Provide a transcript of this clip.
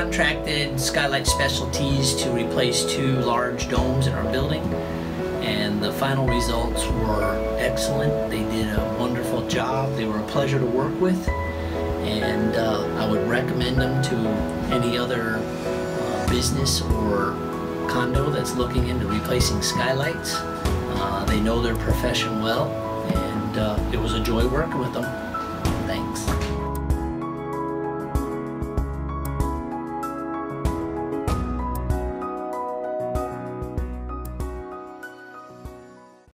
contracted Skylight Specialties to replace 2 large domes in our building, and the final results were excellent. They did a wonderful job. They were a pleasure to work with, and I would recommend them to any other business or condo that's looking into replacing skylights. They know their profession well, and it was a joy working with them. Thanks.